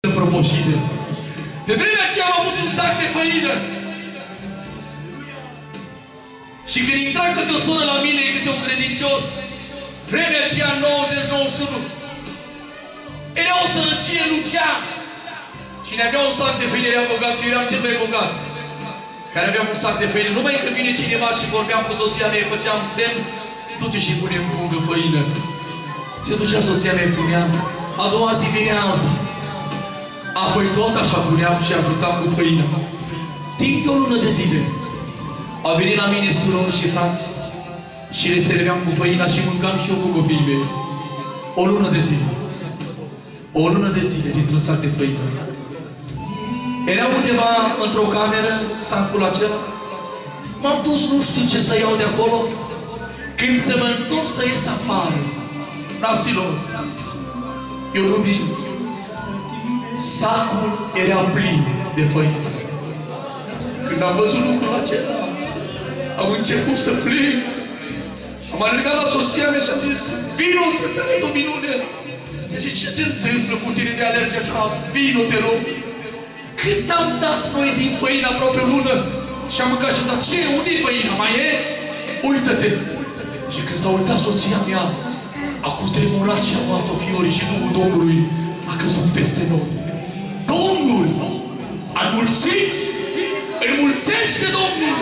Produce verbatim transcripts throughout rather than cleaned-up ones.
propoșină. Pe vremea aceea am avut un sac de făină. Și când intra câte o sună la mine, câte un credincios, vremea aceea nouăzeci nouăzeci și unu, era o sărăcie lucea. Și ne avea un sac de făină, eram bogat și eram cel mai bogat. Care aveam un sac de făină. Numai când vine cineva și vorbeam cu soția mea, făceam semn, du-te și pune în pungă făină. Se ducea soția mea, puneam. A doua zi vine alta. Apoi tot așa puneam și ajutam cu făină. Timp de o lună de zile, au venit la mine surori și frați și le serveam cu făina și mâncam și eu cu copiii mei. O lună de zile. O lună de zile dintr-un sac de făină. Erau undeva într-o cameră, sacul acela. M-am dus, nu știu ce să iau de acolo. Când să mă întorc să ies afară, fraților, eu nu mint. Sacul era plin de făină. Când am văzut lucrul acela, am început să plâng. Am alergat la soția mea și am zis, vino să-ți arăt o minune. I-a zis, ce se întâmplă cu tine de alergi așa? Vino, te rog. Cât am dat noi din făină aproape o lună? Și am mâncat și am dat, ce? Unde-i făina? Mai e? Uită-te! Și când s-a uitat soția mea, a cutremurat și a luat-o fiorii și Duhul Domnului a căzut peste noi. Domnul a înmulțit! Înmulțește Domnul!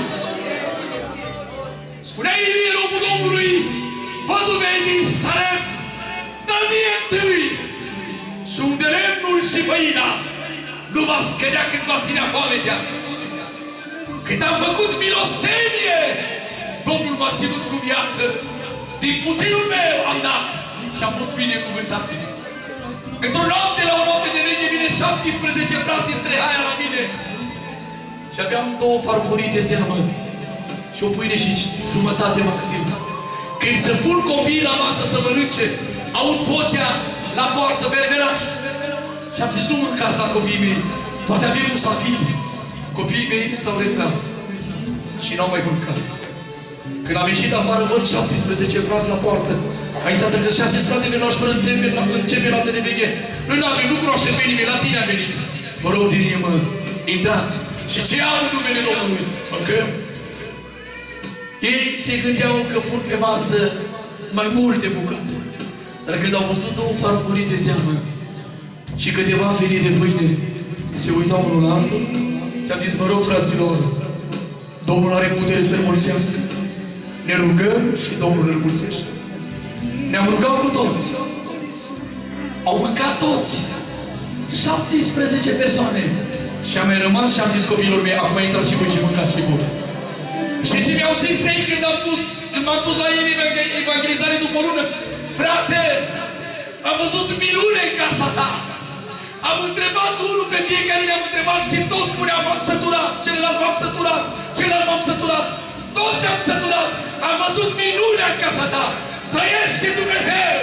Spunea Ilie, robul Domnului, văduvei din Saret, dar mie întâi, și unde lemnul și făina nu va scădea cât va ținea foametea. Cât am făcut milostenie, Domnul m-a ținut cu viață. Din puținul meu am dat și am fost binecuvântat. Într-o noapte, la o noapte de rege, vine șaptesprezece frați din Strehaia la mine. Și aveam două farfurii de seamă și o pâine și jumătate maxim. Când se pun copiii la masă să mănânce, aud vocea la poartă, vervelaș. Și am zis, nu mâncați la copiii mei, poate avem un safir. Copiii mei s-au retras și n-au mai mâncat. Când am ieșit afară, văd șaptesprezece frați la poartă. A intrat încă șase strate de noștri până începe noapte de veghe. Noi nu avem, nu cunoaștem pe nimeni, la tine a venit. Vă rog din inimă, intrați. Și ce am în numele Domnului? Mâncăm. Ei se gândeau că pun pe masă mai multe bucate. Dar când au văzut două farfurii de seamă și câteva felii de pâine, se uitau unul la altul și am zis, vă rog, fraților, Domnul are putere să-l mulțească. Ne rugăm și Domnul îl mulțește. Ne-am rugat cu toți. Au mâncat toți. șaptesprezece persoane. Și am mai rămas și am zis copiilor mei, acum intrați și voi și mâncați și voi. Și ce mi-au zis ei când am dus, când m-am dus la ei în evangelizare după o lună? Frate, am văzut minune în casa ta. Am întrebat unul pe fiecare, ne-am întrebat și toți spuneau, m-am săturat, celălalt m-am săturat, celălalt m-am săturat, toți ne-am săturat. Am văzut minunea în casa ta. Trăiește Dumnezeu!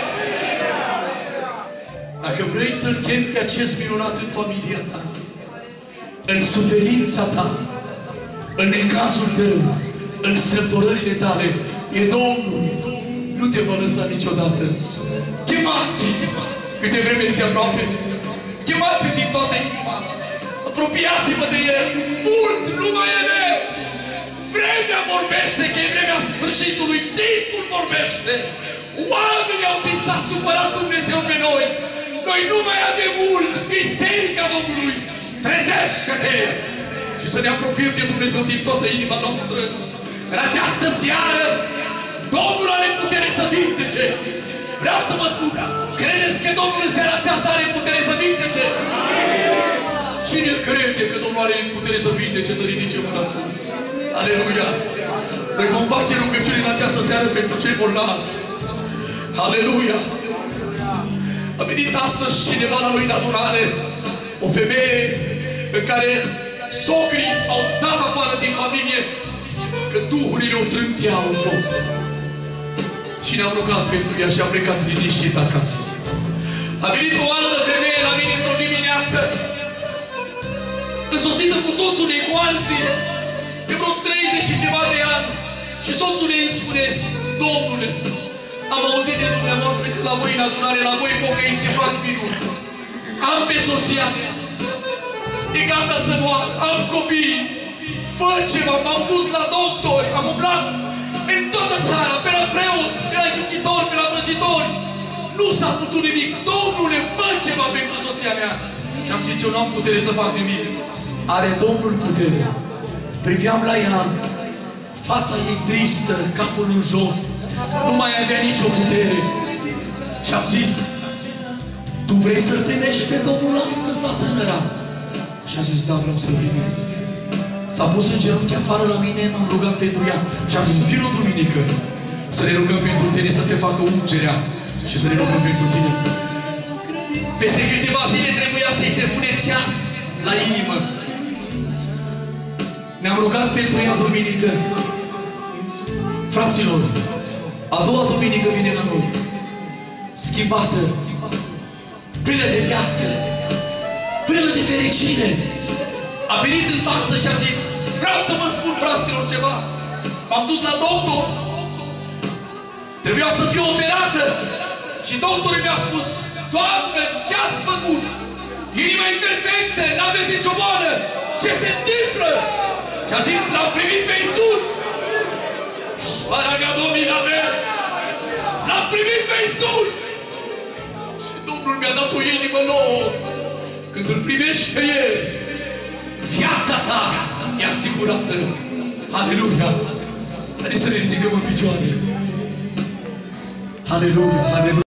Dacă vrei să-L chemi pe acest minunat în familia ta, în suferința ta, în necazul tău, în strâmtorările tale, e Domnul. Nu te va lăsa niciodată. Chemați-i câte vreme este aproape. Chemați-i din toată inima. Apropiați-vă de El. Mult nu mai e mers. Vremea vorbește că e vremea sfârșitului. Timpul vorbește. Oamenii au zis, s-a supărat Dumnezeu pe noi. Noi nu mai avem mult. Biserica Domnului, trezește-te și să ne apropiem de Dumnezeu din toată inima noastră. În această seară, Domnul are putere să vindece. Vreau să vă spun, credeți că Domnul în seara aceasta are putere să vindece? Cine crede că Domnul are putere să vindece, să ridice mâna sus? Aleluia! Noi vom face rugăciuni în această seară pentru cei bolnavi. Aleluia! A venit astăzi cineva la noi în adunare, o femeie în care socrii au dat afară din familie că duhurile o trânteau jos. Și ne-am rugat pentru ea și am plecat liniștit acasă. A venit o altă femeie la mine într-o dimineață, însoțită cu soțul ei, cu alții, de vreo treizeci și ceva de ani. Și soțul ei îmi spune, Domnule, am auzit de dumneavoastră că la voi în adunare, la voi pocăiți se fac minuni. am pe soția mea, e gata să moară, am copii, fă ceva, m-am dus la doctori, am umblat în toată țara, pe la preoți, pe la ghicitori, pe la vrăjitori, nu s-a putut nimic. Domnule, fă ceva pentru soția mea. Și am zis, eu nu am putere să fac nimic. Are Domnul putere. Priveam la ea, fața ei tristă, capul în jos, nu mai avea nicio putere. Și am zis, tu vrei să-L primești pe Domnul astăzi la tânăra? Și a zis, da, vreau să-L primesc. S-a pus în genunchi afară la mine, m-am rugat pentru ea. Și am zis, vin o duminică să ne rugăm pentru tine, să se facă ungerea și să ne rugăm pentru tine. Peste câteva zile trebuia să-i se pune ceas la inimă. Ne-am rugat pentru ea duminică. Fraților, a doua duminică vine la noi, schimbată, plină de viață, plină de fericire. A venit în față și a zis, vreau să vă spun, fraților, ceva. M-am dus la doctor, trebuia să fiu operată. Și doctorul mi-a spus, Doamnă, ce ați făcut? Inima e perfectă, n-aveți nicio boală. Ce se întâmplă? Și a zis, l-am primit pe Iisus. Sparaga Domnului aveți. L-am primit pe Iisus. Și Domnul mi-a dat o inimă nouă. Când îl primești pe El, viața ta e asigurată. Aleluia! Haideți să ne ridicăm în picioare. Aleluia! Aleluia!